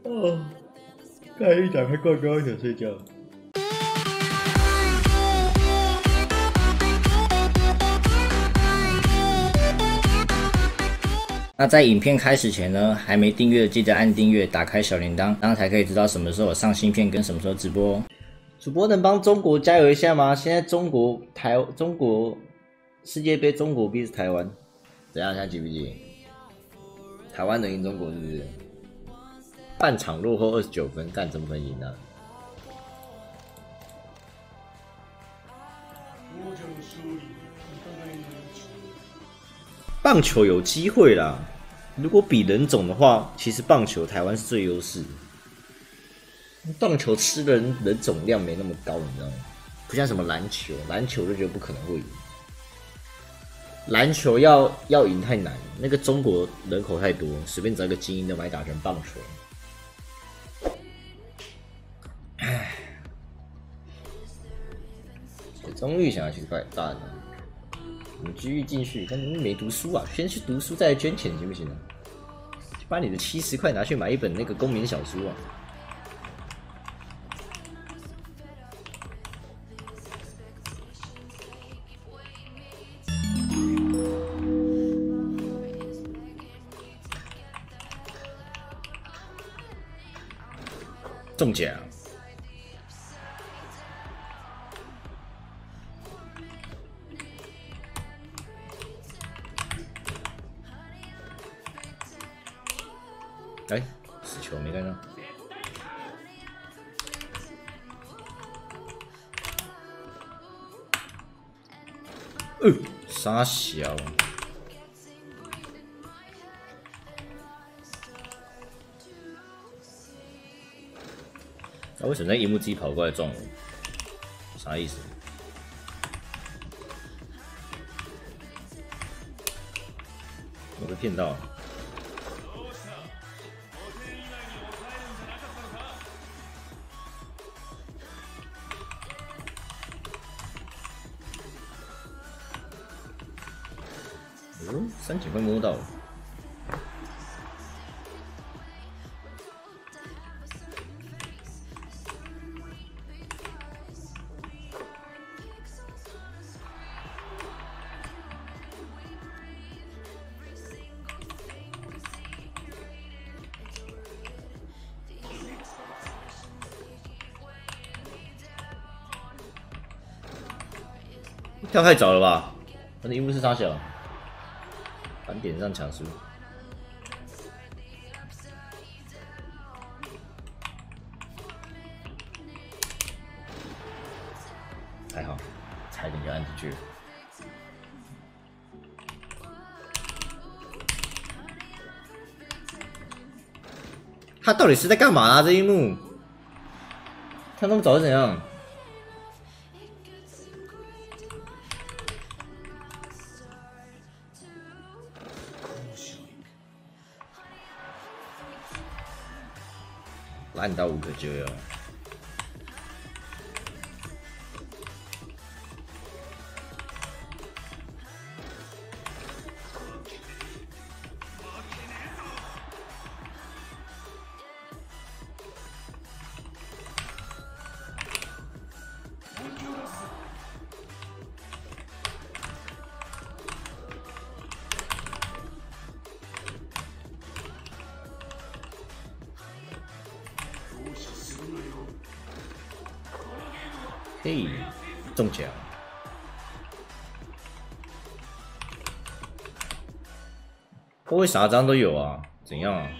哦，看一打开罐刚想睡觉。那在影片开始前呢，还没订阅的记得按订阅，打开小铃铛，这样才可以知道什么时候有上新片跟什么时候直播哦。主播能帮中国加油一下吗？现在中国世界杯，中国 vs 台湾，怎样？现在急不急？台湾能赢中国是不是？半场落后29分，干怎么可能赢呢？棒球有机会啦，如果比人种的话，其实棒球台湾是最优势的。棒球吃的人种量没那么高，你知道吗？不像什么篮球，篮球就觉得不可能会赢。篮球要赢太难，那个中国人口太多，随便找一个精英都把你打成棒球。唉，中立想要去快大的。你继续进去，但你没读书啊，先去读书再来捐钱行不行啊？就把你的70块拿去买一本那个公民小书啊。中奖。哎，死球没看到。傻小。为什么那荧幕自己跑过来撞我？啥意思？我被骗到了。3警快摸到了。跳太早了吧？我的荧幕是啥小？反点上抢输。还好，差点就按进去了。他到底是在干嘛啊？这一幕，他那么早是怎样？烂到5个就要。嘿，中奖！后卫啥张都有啊？怎样啊？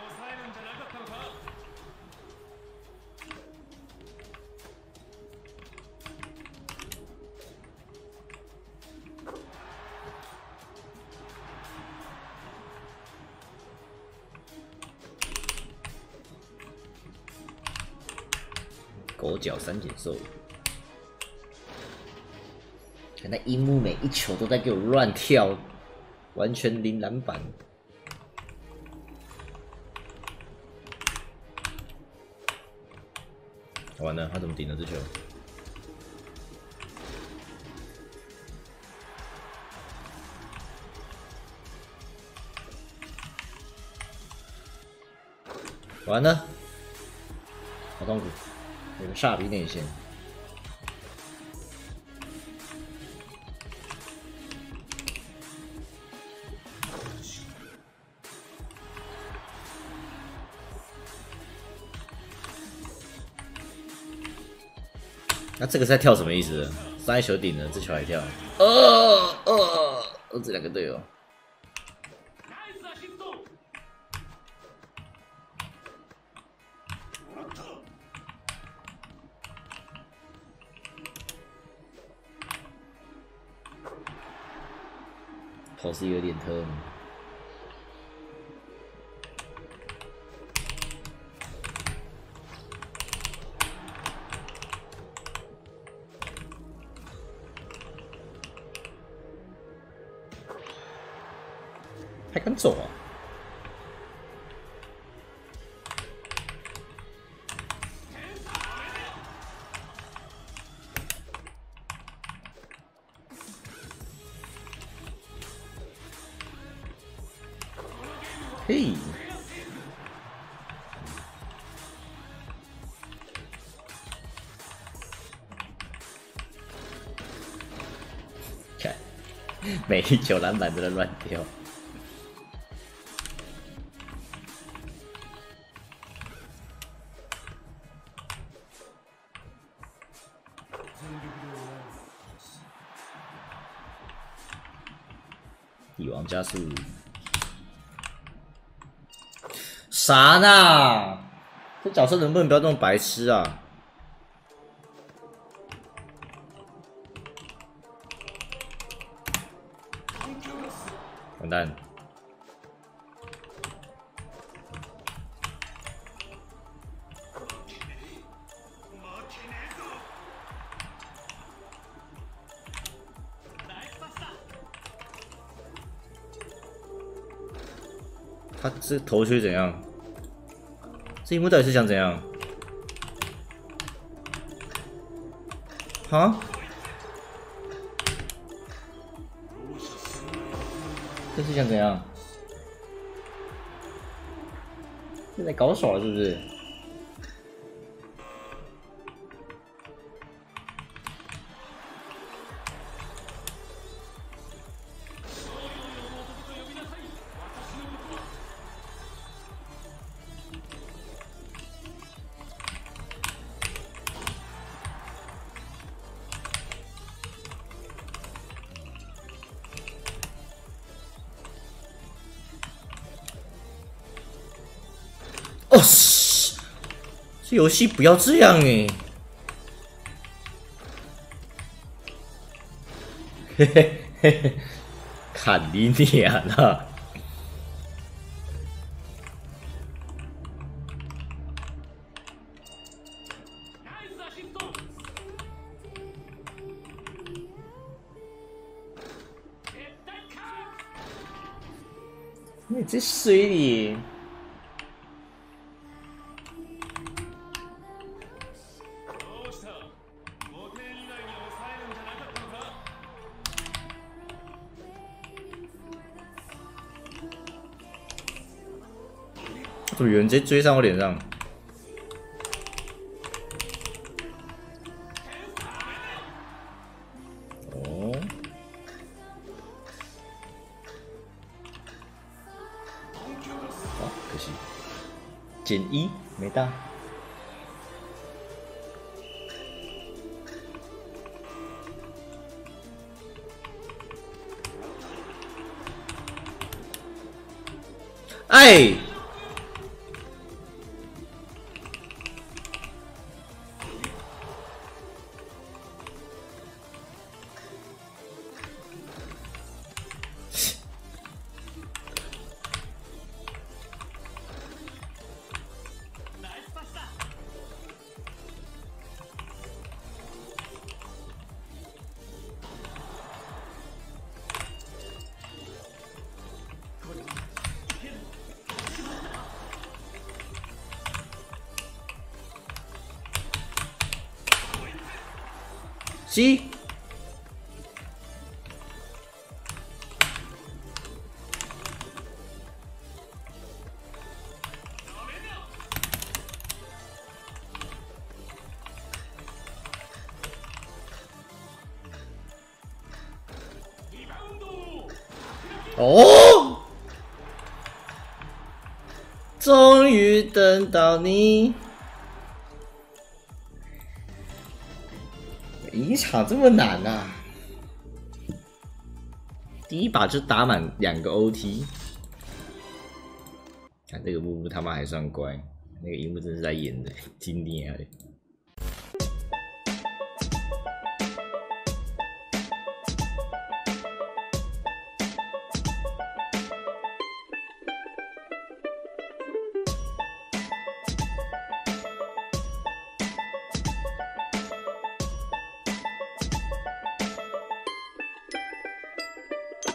狗脚3减兽。那樱木每一球都在给我乱跳，完全零篮板。完了，他怎么顶了这球？ 完了，好痛苦，有个煞逼内线。那这个是在跳什么意思？上一球顶了，这球还跳。这两个队友。头是有点疼。还敢走啊？嘿！看，每一球篮板都在乱掉。帝王加速，啥呢？这角色能不能不要这么白痴啊？完蛋！他这头绪怎样？这一幕到底是想怎样？哈？这是想怎样？这在搞手了是不是？哦，这游戏不要这样哎！嘿嘿嘿嘿，砍你脸了！你这水里。怎么有人直接追上我脸上？哦，好可惜，减1没到。哎！C， 哦，终于等到你。一场这么难啊！第一把就打满2个 OT。看这个木木他妈还算乖，那个荧幕真是在演的，今天啊。